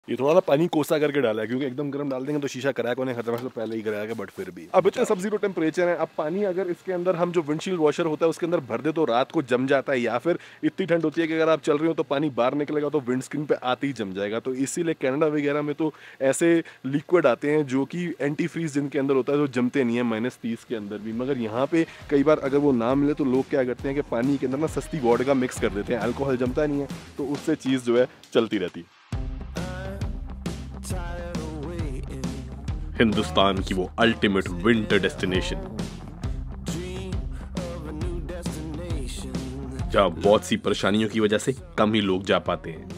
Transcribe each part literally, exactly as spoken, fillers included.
ये थोड़ा सा पानी कोसा करके डाला है क्योंकि एकदम गर्म डाल देंगे तो शीशा क्रैक होने खतरा है, तो पहले ही कराया, बट फिर भी अब इतने सब जीरो टेम्परेचर है। अब पानी अगर इसके अंदर हम जो विंडशील्ड वॉशर होता है उसके अंदर भर दे तो रात को जम जाता है, या फिर इतनी ठंड होती है कि अगर आप चल रहे हो तो पानी बाहर निकलेगा तो विंड स्क्रीन पे आते ही जम जाएगा। तो इसीलिए कनाडा वगैरह में तो ऐसे लिक्विड आते हैं जो कि एंटी फ्रीज जिनके अंदर होता है, जो जमते नहीं है माइनस तीस के अंदर भी। मगर यहाँ पे कई बार अगर वो ना मिले तो लोग क्या करते हैं कि पानी के अंदर ना सस्ती वोडका मिक्स कर देते हैं, अल्कोहल जमता नहीं है तो उससे चीज़ जो है चलती रहती है। हिंदुस्तान की वो अल्टीमेट विंटर डेस्टिनेशन जहां बहुत सी परेशानियों की वजह से कम ही लोग जा पाते हैं।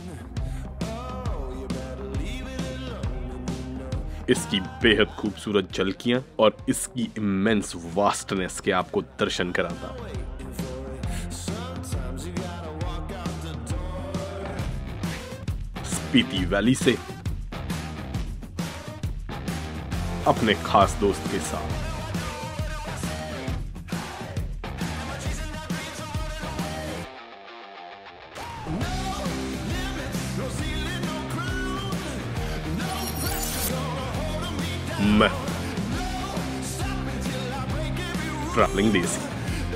इसकी बेहद खूबसूरत झलकियां और इसकी इमेंस वास्टनेस के आपको दर्शन कराता। स्पीति वैली से अपने खास दोस्त के साथ मैं ट्रैवलिंग देसी।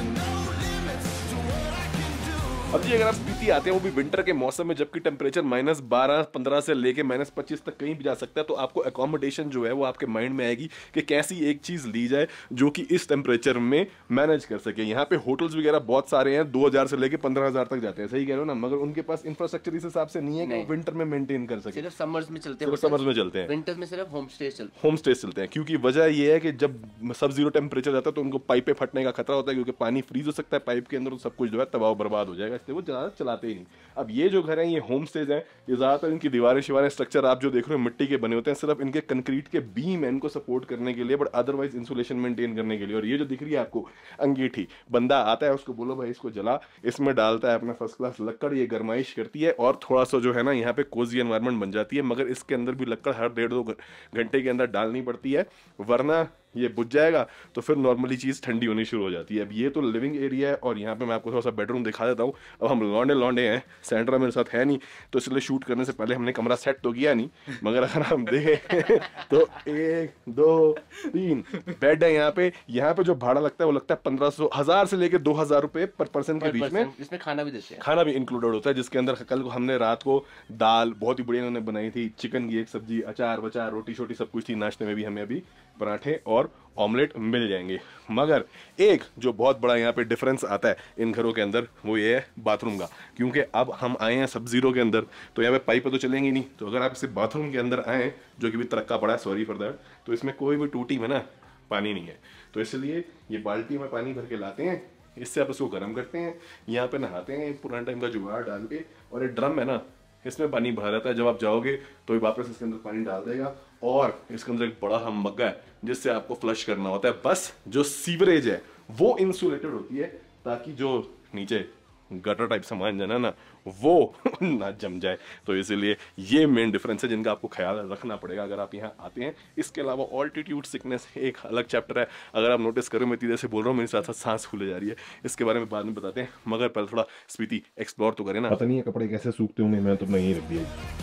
अब जी अगर आप स्पीति आते हैं वो भी विंटर के मौसम में, जबकि टेम्परेचर माइनस बारह पंद्रह से लेके माइनस पच्चीस तक कहीं भी जा सकता है, तो आपको अकोमोडेशन जो है वो आपके माइंड में आएगी कि कैसी एक चीज़ ली जाए जो कि इस टेम्परेचर में मैनेज कर सके। यहाँ पे होटल्स वगैरह बहुत सारे हैं, दो हज़ार से लेके पंद्रह हज़ार तक जाते हैं, सही कह रहे हो ना, मगर उनके पास इंफ्रास्ट्रक्चर इस हिसाब से नहीं है कि विंटर में मेंटेन कर सके। सिर्फ समर्स में चलते हैं, समर्स में चलते हैं, विंटर्स में सिर्फ होम स्टे चलते हैं। होम स्टे चलते हैं क्योंकि वजह ये है कि जब सब जीरो टेम्परेचर जाता है तो उनको पाइपें फटने का खतरा होता है, क्योंकि पानी फ्रीज हो सकता है पाइप के अंदर, तो सब कुछ जो है तबाह बर्बाद हो जाएगा, इसलिए वो ज़्यादा चलाते ही नहीं। अब ये जो घर हैं ये होम स्टेज हैं, ये ज़्यादातर इनकी दीवारें शिवारें स्ट्रक्चर आप जो देख रहे हो मिट्टी के बने होते हैं, सिर्फ इनके कंक्रीट के बीम है इनको सपोर्ट करने के लिए, बट अदरवाइज इंसुलेशन मेंटेन करने के लिए। और ये जो दिख रही है आपको अंगीठी, बंदा आता है उसको बोलो भाई इसको जला, इसमें डालता है अपना फर्स्ट क्लास लकड़, ये गर्माइश करती है और थोड़ा सा जो है ना यहाँ पे कोजी एनवायरनमेंट बन जाती है। मगर इसके अंदर भी लकड़ हर डेढ़ दो घंटे के अंदर डालनी पड़ती है, वरना ये बुझ जाएगा तो फिर नॉर्मली चीज़ ठंडी होनी शुरू हो जाती है। अब ये तो लिविंग एरिया है और यहाँ पे मैं आपको थोड़ा सा बेडरूम दिखा देता हूँ। अब हम लौंडे लौंडे हैं, सेंड्रा मेरे साथ है नहीं, तो इसलिए शूट करने से पहले हमने कमरा सेट तो किया नहीं, मगर अगर हम देखें तो एक दो तीन बेड है यहाँ पे। यहाँ पे जो भाड़ा लगता है वो लगता है पंद्रह सौ हजार से लेके दो हजार रुपये पर पर्सन के बीच में। इसमें खाना भी देते हैं, खाना भी इंक्लूडेड होता है, जिसके अंदर कल को हमने रात को दाल बहुत ही बढ़िया उन्होंने बनाई थी, चिकन की एक सब्जी, अचार वचार, रोटी शोटी सब कुछ थी। नाश्ते में भी हमें अभी पराठे और ऑमलेट मिल जाएंगे। मगर एक जो बहुत बड़ा यहाँ पे डिफरेंस आता है इन घरों के अंदर वो ये है बाथरूम का, क्योंकि अब हम आए हैं सब जीरो के अंदर तो यहाँ पे पाइप तो चलेंगी नहीं, तो अगर आप इसे बाथरूम के अंदर आए जो कि भी तरक्का पड़ा है, सॉरी फॉर दैट, तो इसमें कोई भी टूटी में ना पानी नहीं है, तो इसलिए ये बाल्टी में पानी भर के लाते हैं, इससे आप इसको गर्म करते हैं, यहाँ पे नहाते हैं पुराने टाइम का जुगाड़ डाल के, और ये ड्रम है ना इसमें पानी भरा रहता है, जब आप जाओगे तो ये वापस इसके अंदर पानी डाल देगा, और इसके अंदर एक बड़ा हम मग्गा है जिससे आपको फ्लश करना होता है। बस जो सीवरेज है वो इंसुलेटेड होती है ताकि जो नीचे गटर टाइप सामान जाना ना वो ना जम जाए, तो इसीलिए ये मेन डिफरेंस है जिनका आपको ख्याल रखना पड़ेगा अगर आप यहाँ आते हैं। इसके अलावा ऑल्टीट्यूड सिकनेस एक अलग चैप्टर है, अगर आप नोटिस करो मैं तेज़ी से बोल रहा हूँ, मेरे साथ साथ सांस फूले जा रही है, इसके बारे में बाद में बताते हैं, मगर पहले थोड़ा स्पीति एक्सप्लोर तो करें ना। पता नहीं है कपड़े कैसे सूखते होंगे, मैं तो अपना यहीं रख दिया।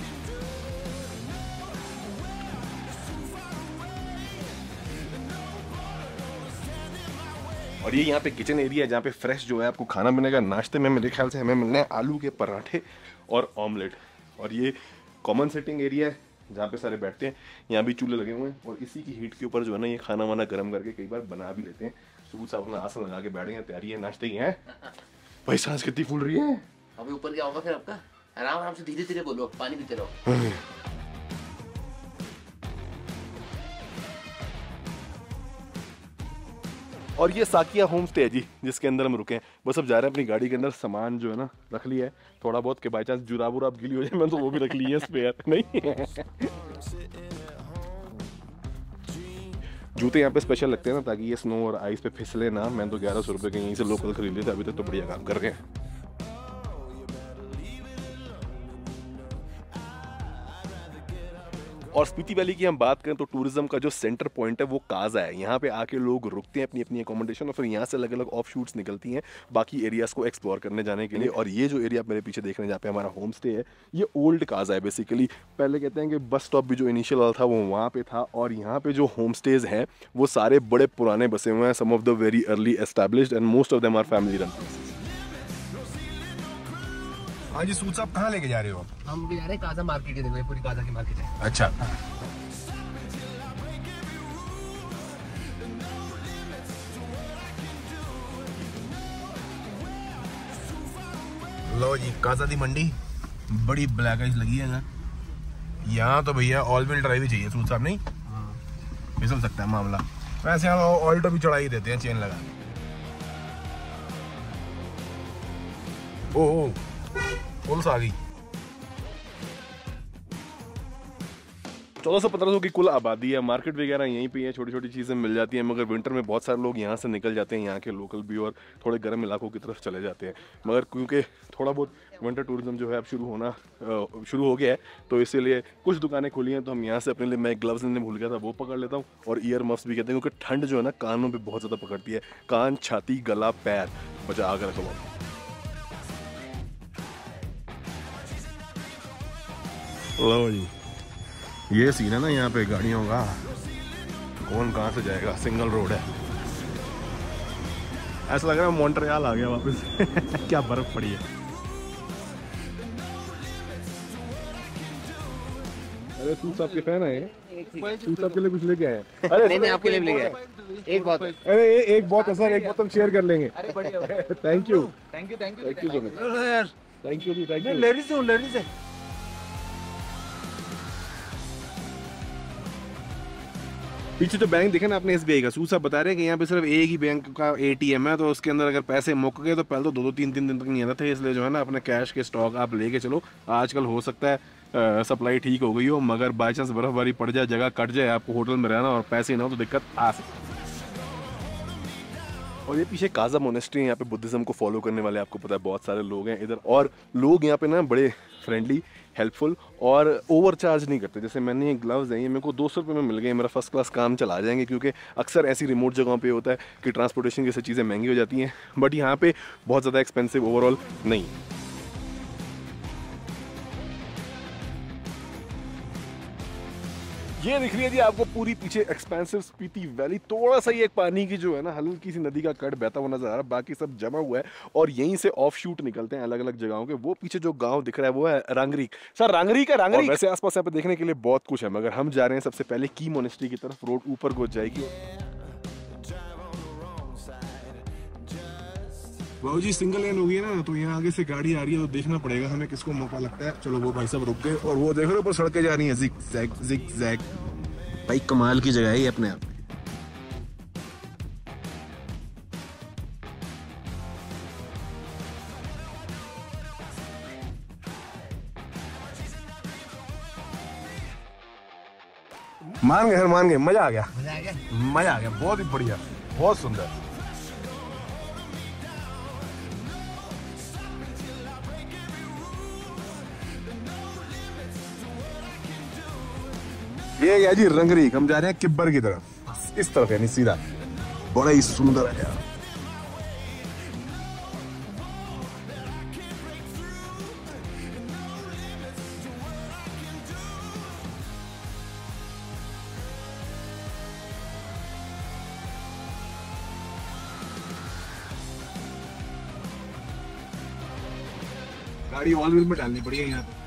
और ये यहाँ पे किचन एरिया है जहाँ पे फ्रेश जो है आपको खाना बनेगा। नाश्ते में मेरे ख्याल से हमें मिलने हैं आलू के पराठे और ऑमलेट, और ये कॉमन सिटिंग एरिया है जहाँ पे सारे बैठते हैं। यहाँ भी चूल्हे लगे हुए हैं और इसी की हीट के ऊपर जो है ना ये खाना वाना गर्म करके कई बार बना भी लेते हैं। सुबह साहब अपना आसन लगा के बैठ गए, तैयारी है नाश्ते की है। भाई सांस कितनी फूल रही है। अभी ऊपर क्या होगा फिर आपका, आराम आराम से धीरे धीरे बोलो, पानी पीते रहो। और ये साकिया होम स्टे है जी जिसके अंदर हम रुके हैं। बस अब जा रहे हैं अपनी गाड़ी के अंदर, सामान जो है ना रख लिया है थोड़ा बहुत के बाई चांस जुराब उराब गिली हो जाए, मैं तो वो भी रख ली है स्पेयर। नहीं जूते यहाँ पे स्पेशल लगते हैं ना ताकि ये स्नो और आइस पे फिसले ना। मैं तो ग्यारह सौ रुपये के यहीं से लोकल खरीद लिए थे, अभी तक तो बढ़िया काम कर रहे हैं। और स्पीति वैली की हम बात करें तो टूरिज्म का जो सेंटर पॉइंट है वो काजा है। यहाँ पे आके लोग रुकते हैं अपनी अपनी अकोमोडेशन और फिर यहाँ से अलग अलग ऑफ शूट्स निकलती हैं बाकी एरियाज को एक्सप्लोर करने जाने के लिए। और ये जो एरिया मेरे पीछे देख रहे हैं जहाँ पे हमारा होम स्टे है, ये ओल्ड काजा है बेसिकली। पहले कहते हैं कि बस स्टॉप भी जो इनिशियल वाला था वो वहाँ पे था, और यहाँ पे जो होम स्टेज हैं वो सारे बड़े पुराने बसे हुए हैं, some of the very early established and most of them are family run. हाँ जी, सूद साहब कहाँ लेके जा रहे हो? हम भी जा रहे हैं काजा मार्केट है, देखो ये पूरी काजा की मार्केट है। अच्छा, लो जी काजा दी मंडी बड़ी ब्लैक आइज लगी है ना यहाँ तो भैया ऑल व्हील ड्राइव ही चाहिए सूद साहब, नहीं फिसल सकता है मामला। वैसे यहाँ ऑल्टो भी चढ़ा ही देते हैं चेन लगा। ओह पुलिस आ गई। चौदह सौ पंद्रह सौ की कुल आबादी है, मार्केट वगैरह यहीं पे है, छोटी छोटी चीज़ें मिल जाती हैं। मगर विंटर में बहुत सारे लोग यहाँ से निकल जाते हैं, यहाँ के लोकल भी, और थोड़े गर्म इलाकों की तरफ चले जाते हैं। मगर क्योंकि थोड़ा बहुत विंटर टूरिज्म जो है अब शुरू होना शुरू हो गया है, तो इसीलिए कुछ दुकानें खुली हैं। तो हम यहाँ से अपने लिए, मैं ग्लव्स लेने भूल गया था वो पकड़ लेता हूँ, और ईयर मफ्स भी कहते हैं क्योंकि ठंड जो है ना कानों पर बहुत ज़्यादा पकड़ती है, कान, छाती, गला, पैर बचा आकर रखो। लो जी ये सीन है ना यहाँ पे गाड़ियों का, कौन कहाँ से जाएगा, सिंगल रोड है। ऐसा लग रहा है मॉन्ट्रियल आ गया वापस। क्या बर्फ पड़ी है। अरे तू साहब के फैन है, तू साहब के लिए कुछ लेके आए? अरे नहीं नहीं आपके लिए भी लेके आए एक बात। अरे एक बहुत है सर, एक बहुत हम शेयर कर लेंगे। Thank you thank you thank you thank you so much, thank you thank you. Ladies हूँ लेडीज है। पीछे जो बैंक देखे ना आपने एस बी आई का, सूद साहब बता रहे हैं कि यहाँ पे सिर्फ एक ही बैंक का ए टी एम है, तो उसके अंदर अगर पैसे मुक गए तो पहले तो दो दो तीन तीन दिन तक नहीं आते थे। इसलिए जो है ना अपने कैश के स्टॉक आप लेके चलो। आजकल हो सकता है सप्लाई ठीक हो गई हो, मगर बाई चांस बर्फबारी पड़ जाए, जगह कट जाए, आपको होटल में रहना और पैसे ना हो तो दिक्कत आ सकती है। और ये पीछे काजा मोनेस्ट्री है, यहाँ पे बुद्धिज्म को फॉलो करने वाले आपको पता है बहुत सारे लोग हैं इधर। और लोग यहाँ पे ना बड़े फ्रेंडली, हेल्पफुल और ओवर चार्ज नहीं करते। जैसे मैंने ये ग्लव्स हैं, ये मेरे को दो सौ रुपये में मिल गए, मेरा फर्स्ट क्लास काम चला जाएंगे। क्योंकि अक्सर ऐसी रिमोट जगहों पे होता है कि ट्रांसपोर्टेशन जैसी चीज़ें महंगी हो जाती हैं, बट यहाँ पे बहुत ज़्यादा एक्सपेंसिव ओवरऑल नहीं। ये दिख रही है जी आपको पूरी पीछे एक्सपेंसिव स्पीति वैली। थोड़ा सा ही एक पानी की जो है ना हल्की सी नदी का कट बहता हुआ नजर आ रहा है, बाकी सब जमा हुआ है। और यहीं से ऑफ शूट निकलते हैं अलग अलग जगहों के। वो पीछे जो गांव दिख रहा है वो है रांगरीक। सर रांगरीक है रांगरीक। वैसे आसपास यहाँ पे देखने के लिए बहुत कुछ है, मगर हम जा रहे हैं सबसे पहले की मोनेस्ट्री की तरफ। रोड ऊपर को जाएगी। बाबू जी सिंगल लेन हो गई है ना, तो यहाँ आगे से गाड़ी आ रही है, तो देखना पड़ेगा हमें किसको मौका लगता है। चलो वो भाई साहब रुक गए, और वो देखो ऊपर सड़कें जा रही हैं जिग जैग जिग जैग। भाई कमाल की जगह है ये अपने आप। मान गए मान गए, मजा आ गया मजा आ गया मजा आ गया बहुत ही बढ़िया, बहुत सुंदर। ये है जी रंगरीक, हम जा रहे हैं किब्बर की तरफ, इस तरफ यानी सीधा। बड़ा ही सुंदर है यार। गाड़ी ऑल व्हील में डालनी पड़ी है यहाँ पे।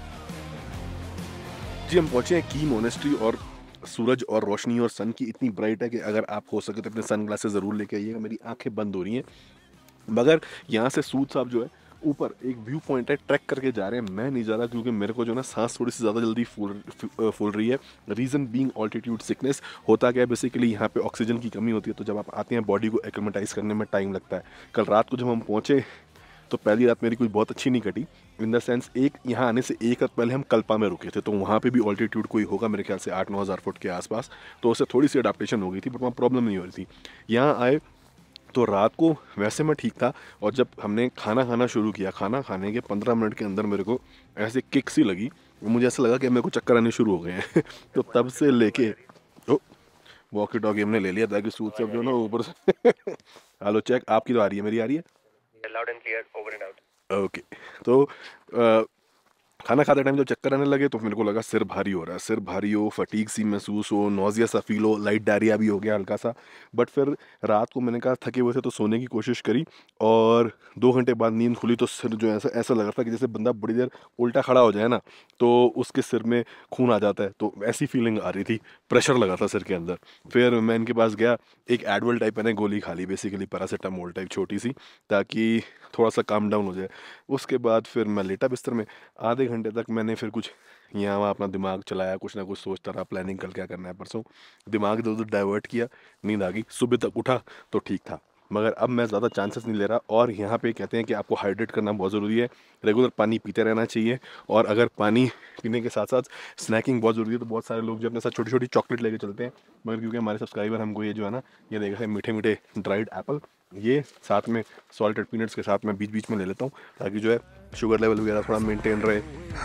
जी हम पहुंचे हैं की मोनेस्ट्री, और सूरज और रोशनी और सन की इतनी ब्राइट है कि अगर आप हो सके तो अपने सन ग्लासेस ज़रूर लेके आइएगा। मेरी आंखें बंद हो रही हैं। मगर यहाँ से सूद साहब जो है ऊपर एक व्यू पॉइंट है, ट्रैक करके जा रहे हैं। मैं नहीं जा रहा क्योंकि मेरे को जो ना सांस थोड़ी सी ज़्यादा जल्दी फूल फूल रही है। Reason being altitude sickness. होता क्या है बेसिकली यहाँ पे ऑक्सीजन की कमी होती है, तो जब आप आते हैं बॉडी को एक्लेमेटाइज करने में टाइम लगता है। कल रात को जब हम पहुँचे तो पहली रात मेरी कोई बहुत अच्छी नहीं कटी, इन द सेंस एक यहाँ आने से एक रात पहले हम कल्पा में रुके थे, तो वहाँ पे भी ऑल्टीट्यूड कोई होगा मेरे ख्याल से आठ नौ हज़ार फुट के आसपास, तो उससे थोड़ी सी अडाप्टेशन हो गई थी, बट वहाँ प्रॉब्लम नहीं हो रही थी। यहाँ आए तो रात को वैसे मैं ठीक था, और जब हमने खाना खाना शुरू किया, खाना खाने के पंद्रह मिनट के अंदर मेरे को ऐसे किक सी लगी मुझे ऐसा लगा कि मेरे को चक्कर आने शुरू हो गए हैं तो तब से लेके वॉकी टॉकी हमने ले लिया ताकि सूट सब जो ना ऊपर से हेलो चेक, आपकी तो आ रही है, मेरी आ रही है loud and clear, over and out. Okay. तो आ, खाना खाते टाइम जब चक्कर आने लगे तो मेरे को लगा सिर भारी हो रहा है, सिर भारी हो, फटीक सी महसूस हो, नोजिया सा फील हो, लाइट डायरिया भी हो गया हल्का सा। बट फिर रात को मैंने कहा थके हुए थे तो सोने की कोशिश करी और दो घंटे बाद नींद खुली तो सिर जो है ऐसा ऐसा लग रहा था कि जैसे बंदा बड़ी देर उल्टा खड़ा हो जाए ना तो उसके सिर में खून आ जाता है, तो ऐसी फीलिंग आ रही थी, प्रेशर लगा था सिर के अंदर। फिर मैं इनके पास गया, एक एडवल टाइप मैंने गोली खा ली, बेसिकली पैरासीटामोल टाइप छोटी सी, ताकि थोड़ा सा काम डाउन हो जाए। उसके बाद फिर मैं लेटा बिस्तर में, आधे घंटे तक मैंने फिर कुछ यहाँ वहाँ अपना दिमाग चलाया, कुछ ना कुछ सोचता रहा, प्लानिंग कल क्या करना है परसों, दिमाग इधर उधर डाइवर्ट किया, नींद आ गई। सुबह तक उठा तो ठीक था, मगर अब मैं ज़्यादा चांसेस नहीं ले रहा। और यहाँ पे कहते हैं कि आपको हाइड्रेट करना बहुत ज़रूरी है, रेगुलर पानी पीते रहना चाहिए, और अगर पानी पीने के साथ साथ स्नैकिंग बहुत ज़रूरी है। तो बहुत सारे लोग जो अपने साथ छोटी छोटी चॉकलेट लेके चलते हैं, मगर क्योंकि हमारे सब्सक्राइबर हमको ये जो है ना ये देख रहे हैं मीठे मीठे ड्राइड एप्पल, ये साथ में सॉल्टेड पीनट्स के साथ मैं बीच बीच में ले लेता हूँ ताकि जो है शुगर लेवल वगैरह थोड़ा मेंटेन रहे।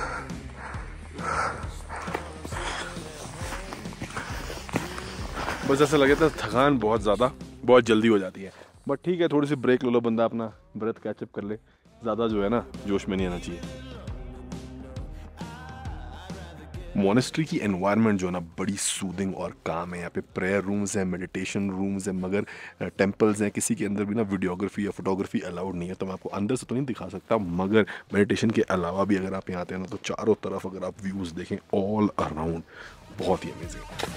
बस ऐसा लगे था थकान बहुत ज़्यादा बहुत जल्दी हो जाती है, बट ठीक है, थोड़ी सी ब्रेक ले लो, बंदा अपना ब्रेथ कैचअप कर ले, ज़्यादा जो है ना जोश में नहीं आना चाहिए। मोनेस्ट्री की एनवायरनमेंट जो है ना बड़ी सूदिंग और काम है। यहाँ पे प्रेयर रूम्स हैं, मेडिटेशन रूम्स हैं, मगर टेंपल्स हैं, किसी के अंदर भी ना वीडियोग्राफी या फोटोग्राफी अलाउड नहीं है। तो मैं आपको अंदर से तो नहीं दिखा सकता, मगर मेडिटेशन के अलावा भी अगर आप यहाँ आते हैं ना तो चारों तरफ अगर आप व्यूज़ देखें ऑल अराउंड, बहुत ही अमेजिंग।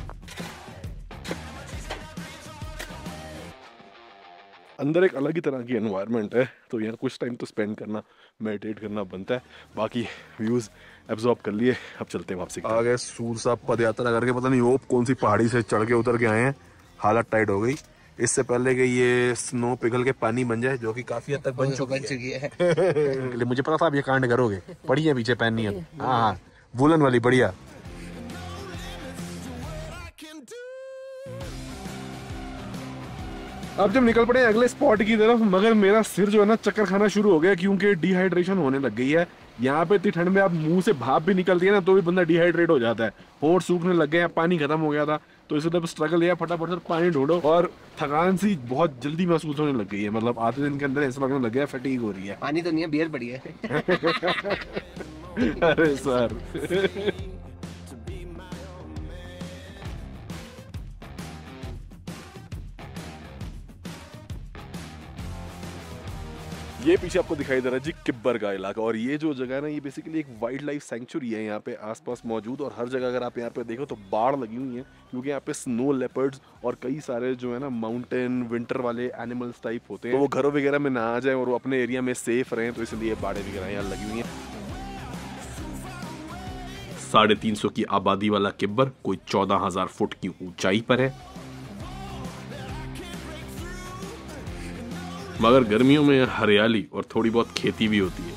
अंदर एक अलग ही तरह की एनवायरनमेंट है, तो यहाँ कुछ टाइम तो स्पेंड करना, मेडिटेट करना बनता है। बाकी व्यूज़ एब्जॉर्ब कर लिए, अब चलते हैं वापसी। आ गए सूर साहब पद यात्रा करके, पता नहीं होप कौन सी पहाड़ी से चढ़ के उतर के आए हैं, हालत टाइट हो गई। इससे पहले कि ये स्नो पिघल के पानी बन जाए, जो कि काफी हद तक बन चुकी है मुझे पता था आप ये कांड करोगे। बढ़िया पीछे पहननी है, हाँ हाँ वुलन वाली बढ़िया। अब जब निकल पड़े अगले स्पॉट की तरफ, मगर मेरा सिर जो है ना चक्कर खाना शुरू हो गया क्योंकि डिहाइड्रेशन होने लग गई है। यहाँ पे इतनी ठंड में आप मुंह से भाप भी निकलती है ना तो भी बंदा डिहाइड्रेट हो जाता है, होंठ सूखने लग गए हैं, पानी खत्म हो गया था। तो इस तरह स्ट्रगल है, फटाफट से पानी ढूंढो, और थकान सी बहुत जल्दी महसूस होने लग गई है, मतलब आधे दिन के अंदर ऐसा लगने लग गया फटीग हो रही है। पानी तो नहीं है, बियर पड़ी है अरे सर ये पीछे आपको दिखाई दे रहा है जी किब्बर का इलाका, और ये जो जगह है ना ये बेसिकली एक वाइल्ड लाइफ सेंचुरी है यहाँ पे आसपास मौजूद। और हर जगह अगर आप यहाँ पे देखो तो बाढ़ लगी हुई है, क्योंकि यहाँ पे स्नो लेपर्ड्स और कई सारे जो है ना माउंटेन विंटर वाले एनिमल्स टाइप होते हैं, तो वो घरों वगैरह में ना आ जाए और वो अपने एरिया में सेफ रहें, तो इसलिए बाढ़ें वगैरह यहाँ लगी हुई हैं। साढ़े तीन सौ की आबादी वाला किब्बर कोई चौदह हजार फुट की ऊंचाई पर है, मगर गर्मियों में हरियाली और थोड़ी बहुत खेती भी होती है।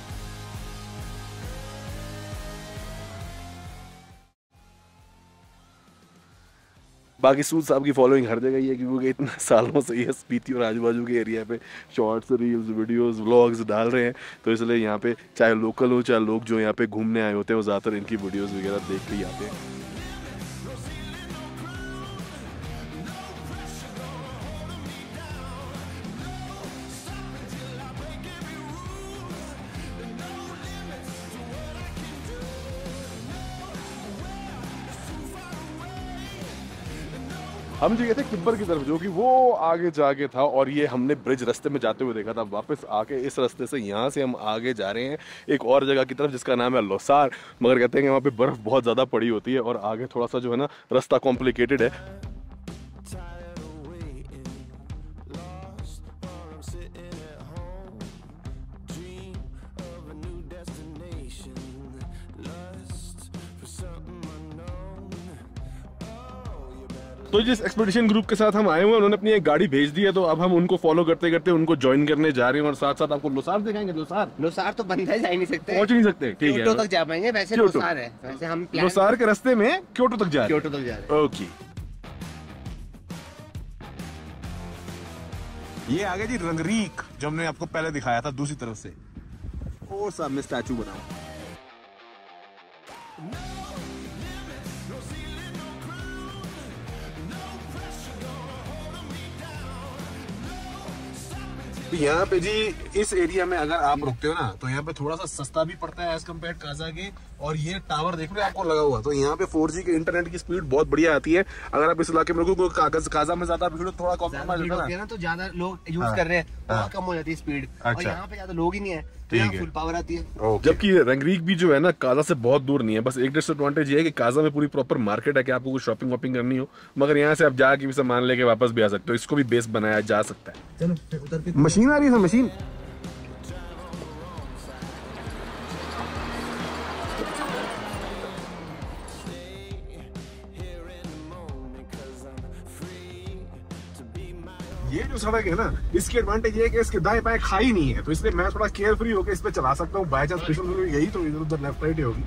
बाकी सूद साहब की फॉलोइंग हर जगह ही है, क्योंकि इतने सालों से ये स्पीति और आजू बाजू के एरिया पे शॉर्ट्स, रील्स, वीडियोस, व्लॉग्स डाल रहे हैं, तो इसलिए यहाँ पे चाहे लोकल हो चाहे लोग जो यहाँ पे घूमने आए होते हैं वो ज़्यादातर इनकी वीडियोस वगैरह देख के ही आते हैं। हम जो गए थे किब्बर की तरफ, जो कि वो आगे जाके था, और ये हमने ब्रिज रास्ते में जाते हुए देखा था। वापस आके इस रास्ते से यहाँ से हम आगे जा रहे हैं एक और जगह की तरफ जिसका नाम है लोसार, मगर कहते हैं कि वहाँ पे बर्फ़ बहुत ज़्यादा पड़ी होती है और आगे थोड़ा सा जो है ना रास्ता कॉम्प्लिकेटेड है। तो जिस एक्सपीडिशन ग्रुप के साथ हम आए हुए हैं उन्होंने अपनी एक गाड़ी भेज दी है, तो अब हम उनको फॉलो करते करते उनको ज्वाइन करने जा रहे हैं, और साथ साथ आपको लोसार दिखाएंगे। लोसार लोसार तो बंदा जा ही नहीं सकते, पहुंच नहीं सकते, ठीक है, क्योटो तक जा पाएंगे। वैसे लोसार है, वैसे हम लोसार के रास्ते में क्योटो तक जा रहे हैं। क्योटो तक जा रहे हैं, ओके। ये आ गया जी रंगरीक, जो हमने आपको पहले दिखाया था दूसरी तरफ से। और सामने स्टैचू बना। तो यहाँ पे जी इस एरिया में अगर आप रुकते हो ना तो यहाँ पे थोड़ा सा सस्ता भी पड़ता है एज कम्पेयर काजा के। और ये टावर देख रहे हो आपको लगा हुआ, तो यहाँ पे फोर जी के इंटरनेट की स्पीड बहुत बढ़िया आती है। अगर आप इस इलाके में रुको, कागज काजा में ज्यादा भीड़ थोड़ा कॉम्प्रोमाइज होता है ना, तो ज्यादा लोग यूज कर रहे हैं, वहाँ कम हो जाती है स्पीड। और यहाँ पे ज्यादा लोग ही नहीं है, ठीक है, फुल पावर आती है। जबकि रंगरीक भी जो है ना काजा से बहुत दूर नहीं है। बस एक डिसएडवांटेज ये है कि काजा में पूरी प्रॉपर मार्केट है कि आपको कुछ शॉपिंग वॉपिंग करनी हो, मगर यहाँ से आप जाके भी सामान लेके वापस भी आ सकते हो। इसको भी बेस बनाया जा सकता है। चलो उधर पे मशीन आ रही है, मशीन। ये जो सड़क है ना, इसकी एडवांटेज ये है कि इसके दाएं बाएं खाई नहीं है, तो इसलिए मैं थोड़ा केयर फ्री होकर इस पे चला सकता हूँ। बाय चांस पिछले यही तो इधर उधर लेफ्ट राइट ही होगी।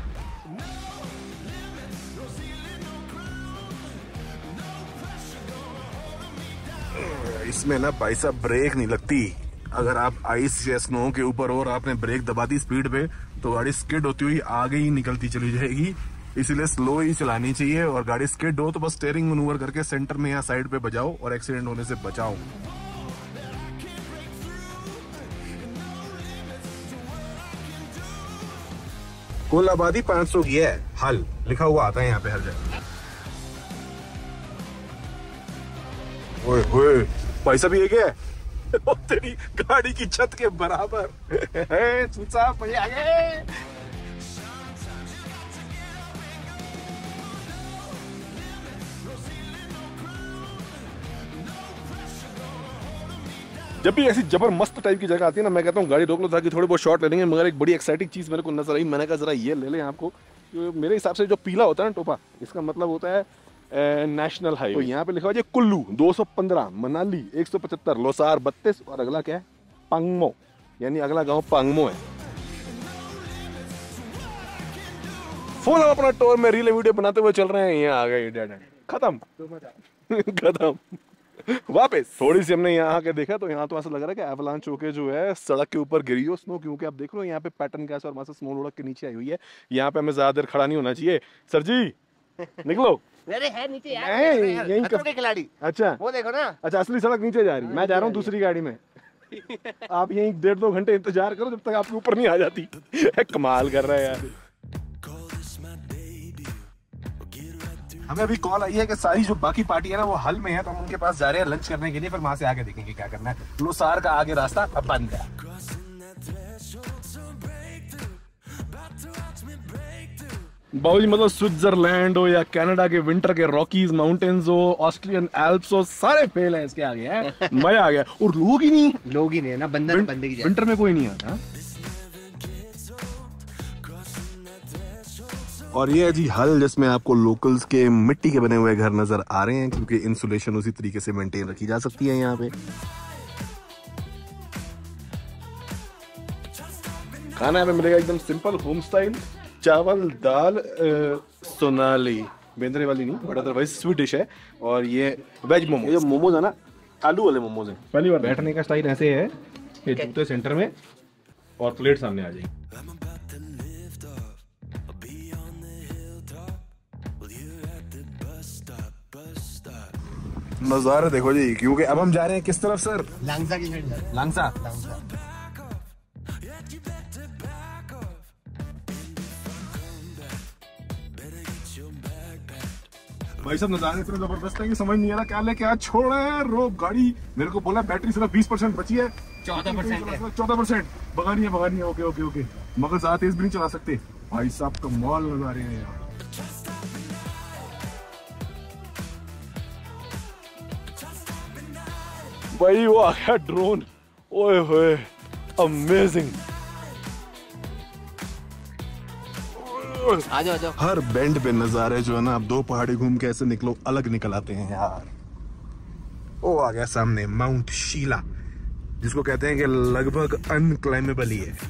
इसमें ना भाई साहब ब्रेक नहीं लगती। अगर आप आइस या स्नो के ऊपर हो और आपने ब्रेक दबा दी स्पीड पे, तो गाड़ी स्किड होती हुई आगे ही निकलती चली जाएगी। इसीलिए स्लो ही चलानी चाहिए, और गाड़ी स्किड हो तो बस स्टीयरिंग मैनूवर करके सेंटर में या साइड पे बजाओ और एक्सीडेंट होने से बचाओ। कुल आबादी पाँच सौ की है, हल लिखा हुआ आता है यहाँ पे हर जगह। ओए ओए भाई साहब ये क्या है? तेरी गाड़ी की छत के बराबर है चूचा भाई आगे। जब भी ऐसी जबरदस्त टाइप की जगह आती है ना, मैं कहता हूँ गाड़ी रोक लो ताकि थोड़ी बहुत शॉट ले लेंगे। मगर एक बड़ी एक्साइटिंग चीज मेरे को नजर आई, मैंने कहा जरा ये ले लें आपको। मेरे हिसाब से जो पीला होता है ना टोपा, इसका मतलब होता है नेशनल हाईवे। तो यहाँ पे लिखा हुआ है कुल्लू दो सौ पंद्रह, मनाली एक सौ पचहत्तर, लोसार बत्तीस, और अगला क्या है पांगमो, यानी अगला गांव पांगमो है। फुल अपना टूर में रील वीडियो बनाते हुए चल रहे हैं, यहाँ आ गए डेड एंड खत्म खत्म। वापस थोड़ी सी हमने यहाँ आके देखा तो यहाँ तो ऐसा लग रहा है कि एवलांच होके जो है सड़क के ऊपर गिरी हो स्नो, क्योंकि आप देख लो यहाँ पे पैटर्न कैसा और वहां से स्नो लुढ़क के नीचे आई हुई है। यहाँ पे हमें ज्यादा देर खड़ा नहीं होना चाहिए। सर जी निकलो। अरे है नीचे यार, नहीं, यहीं खतरों के खिलाड़ी। अच्छा वो देखो ना, अच्छा असली सड़क नीचे जा रही, मैं जा रहा हूँ दूसरी गाड़ी में। आप यहीं डेढ़ दो घंटे इंतजार करो जब तक आपके ऊपर नहीं आ जाती। कमाल कर रहा है यार। हमें अभी कॉल आई है कि सारी जो बाकी पार्टी है ना वो हल में है, तो हम उनके पास जा रहे हैं लंच करने के लिए, फिर वहां से आगे देखेंगे क्या करना है। लोसार का आगे रास्ता अब बंद है। बाबूजी मतलब स्विट्जरलैंड हो या कनाडा के विंटर के रॉकीज माउंटेन्स हो, ऑस्ट्रियन एल्प्स हो, सारे फेल है इसके आगे है। मजा आ गया। और लोग ही नहीं, लोग ही नहीं है ना, बंदर बंदे की विंटर में कोई नहीं आता। और ये है जी हल, जिसमें आपको लोकल्स के मिट्टी के बने हुए घर नजर आ रहे हैं, क्योंकि इंसुलेशन उसी तरीके से मेंटेन रखी जा सकती है यहाँ पे। खाना यहाँ पे मिलेगा एकदम सिंपल होम स्टाइल, चावल दाल सोनाली, बेंद्रे वाली नहीं बट अदरवाइज स्वीट डिश है। और ये वेज मोमो, ये जो मोमोज है ना आलू वाले मोमोज हैं। पहली बार बैठने का स्टाइल ऐसे है कि जूते सेंटर में और प्लेट सामने आ जाएगी। नजारा देखो जी, क्योंकि अब हम जा रहे हैं किस तरफ सर? लांगसा की साइड जा रहे हैं। लांगसा। लांगसा। भाई साहब नजारे इतने जबरदस्त है कि समझ नहीं आ रहा क्या लेके आज छोड़ रहे हैं। रो गाड़ी मेरे को बोला बैटरी सिर्फ बीस परसेंट बची है, चौदह परसेंट है। चौदह परसेंट भगानी है भगानी है। ओके ओके ओके, मगर ज्यादा तेज भी नहीं चला सकते। भाई साहब कमाल नजारे हैं यार। भाई वो आ गया ड्रोन, ओए होए अमेजिंग। आ जाओ आ जाओ। हर बेंड पे नजारे जो है ना, आप दो पहाड़ी घूम के ऐसे निकलो अलग निकल आते हैं यार। ओ आ गया सामने माउंट शीला, जिसको कहते हैं कि लगभग अनक्लाइमेबल ही है।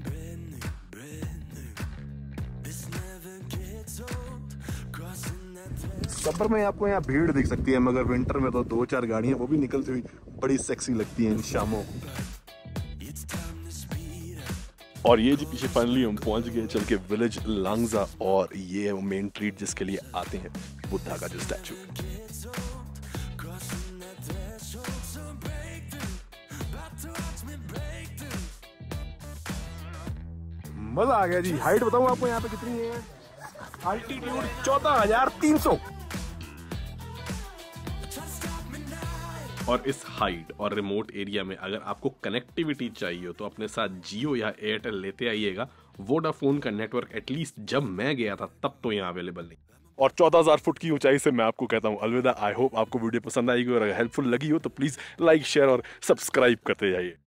समर में आपको यहाँ भीड़ दिख सकती है, मगर विंटर में तो दो चार गाड़ियां वो भी निकलती हुई बड़ी सेक्सी लगती हैं इन शामों। और ये जी पीछे फाइनली हम पहुंच गए चल के विलेज लांगजा, और ये है वो मेन ट्रीट जिसके लिए आते हैं, बुद्धा का जो स्टैचू। मजा आ गया जी। हाइट बताऊं आपको यहाँ पे कितनी है? अल्टीट्यूड चौदह हजार तीन सौ। और इस हाइट और रिमोट एरिया में अगर आपको कनेक्टिविटी चाहिए तो अपने साथ जियो या एयरटेल लेते आइएगा। वोडाफोन का नेटवर्क एटलीस्ट जब मैं गया था तब तो यहाँ अवेलेबल नहीं। और चौदह हजार फुट की ऊंचाई से मैं आपको कहता हूँ अलविदा। आई होप आपको वीडियो पसंद आएगी और अगर हेल्पफुल लगी हो तो प्लीज लाइक शेयर और सब्सक्राइब करते जाइए।